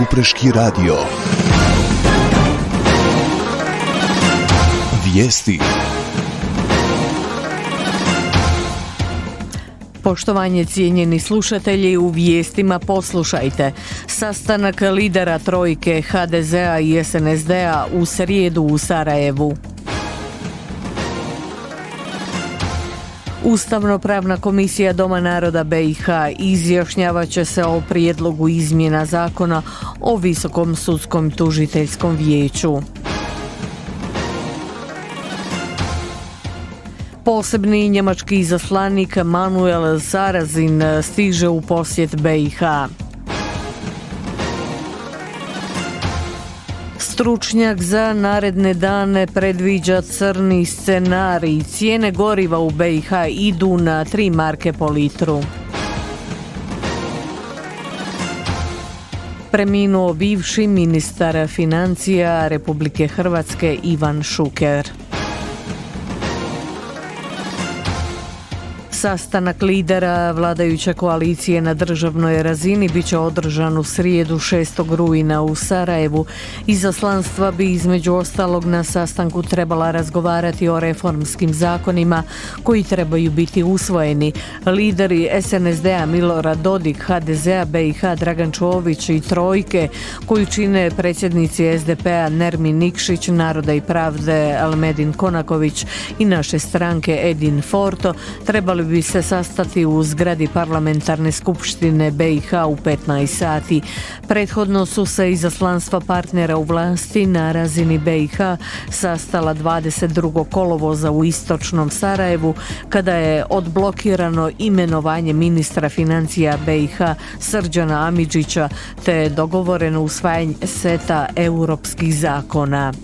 Kupreški radio. Vijesti. Poštovanje cijenjeni slušatelji, u vijestima poslušajte. Sastanak lidera trojke HDZ-a i SNSD-a u srijedu u Sarajevu. Ustavno-pravna komisija Doma naroda BiH izjašnjavat će se o prijedlogu izmjena zakona o Visokom sudskom tužiteljskom vijeću. Posebni njemački izaslanik Manuel Sarrazin stiže u posjet BiH. Stručnjak za naredne dane predviđa crni scenarij. Cijene goriva u BiH idu na 3 marke po litru. Preminuo bivši ministar financija Republike Hrvatske Ivan Šuker. Sastanak lidera vladajuće koalicije na državnoj razini bit će održan u srijedu 6. rujna u Sarajevu. Izaslanstva bi između ostalog na sastanku trebala razgovarati o reformskim zakonima koji trebaju biti usvojeni. Lideri SNSD-a Milorad Dodik, HDZ-a BiH Dragan Čović i trojke koju čine predsjednici SDP-a Nermin Nikšić, Naroda i pravde Almedin Konaković i naše stranke Edin Forto trebali bi se sastati u zgradi parlamentarne skupštine BiH u 15 sati. Prethodno su se izaslanstva partnera u vlasti na razini BiH sastala 22. kolovoza u istočnom Sarajevu kada je odblokirano imenovanje ministra financija BiH Srđana Amidžića te je dogovoreno usvajanje seta europskih zakona.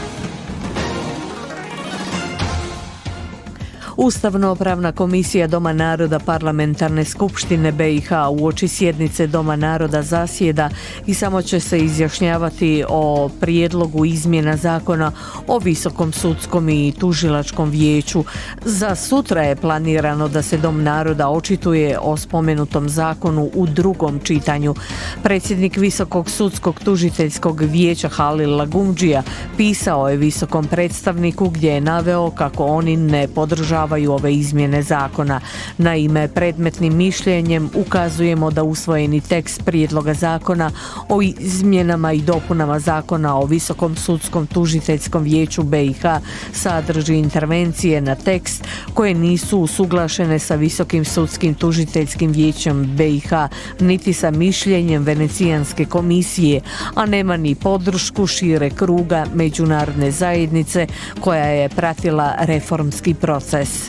Ustavno-pravna komisija Doma naroda parlamentarne skupštine BiH uoči sjednice Doma naroda zasjeda i samo će se izjašnjavati o prijedlogu izmjena zakona o Visokom sudskom i tužilačkom vijeću. Za sutra je planirano da se Dom naroda očituje o spomenutom zakonu u drugom čitanju. Predsjednik Visokog sudskog tužiteljskog vijeća Halil Lagumdžija pisao je visokom predstavniku gdje je naveo kako oni ne podržavaju ove izmjene zakona. Naime, predmetnim mišljenjem ukazujemo da usvojeni tekst prijedloga zakona o izmjenama i dopunama zakona o Visokom sudskom tužiteljskom vijeću BiH sadrži intervencije na tekst koje nisu usuglašene sa Visokim sudskim tužiteljskim vijećem BiH niti sa mišljenjem Venecijanske komisije, a nema ni podršku šire kruga međunarodne zajednice koja je pratila reformski proces.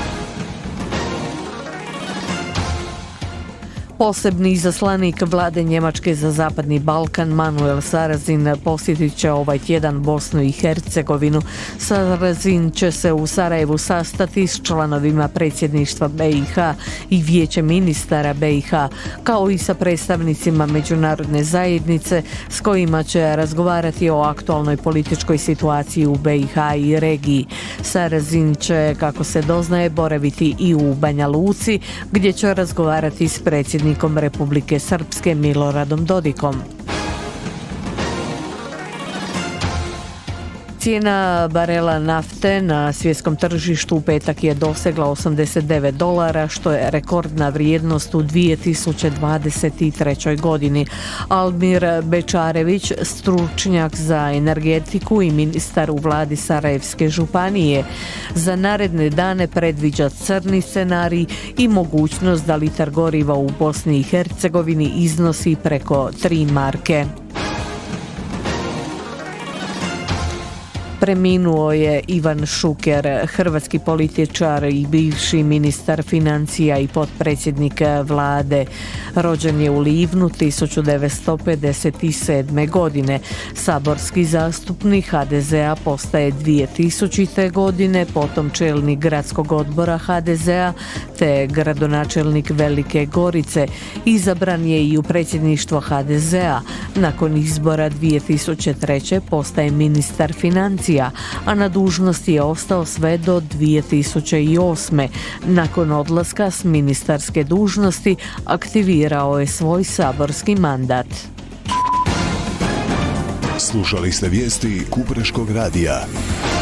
Posebni izaslanik vlade Njemačke za Zapadni Balkan Manuel Sarrazin posjetit će ovaj tjedan Bosnu i Hercegovinu. Sarrazin će se u Sarajevu sastati s članovima predsjedništva BiH i vijeće ministara BiH, kao i sa predstavnicima međunarodne zajednice s kojima će razgovarati o aktualnoj političkoj situaciji u BiH i regiji. Sarrazin će, kako se doznaje, boraviti i u Banja Luci, gdje će razgovarati s predsjednikom Republike Srpske Miloradom Dodikom. Cijena barela nafte na svjetskom tržištu u petak je dosegla $89, što je rekordna vrijednost u 2023. godini. Almir Bečarević, stručnjak za energetiku i ministar u vladi Sarajevske županije, za naredne dane predviđa crni scenarij i mogućnost da litar goriva u Bosni i Hercegovini iznosi preko 3 marke. Preminuo je Ivan Šuker, hrvatski političar i bivši ministar financija i potpredsjednik vlade. Rođen je u Livnu 1957. godine. Saborski zastupnik HDZ-a postaje 2000. godine, potom čelnik gradskog odbora HDZ-a te gradonačelnik Velike Gorice. Izabran je i u predsjedništvo HDZ-a. Nakon izbora 2003. postaje ministar financija, a na dužnosti je ostao sve do 2008. Nakon odlaska s ministarske dužnosti aktivirao je svoj saborski mandat. Slušali ste vijesti Kupreškog radija.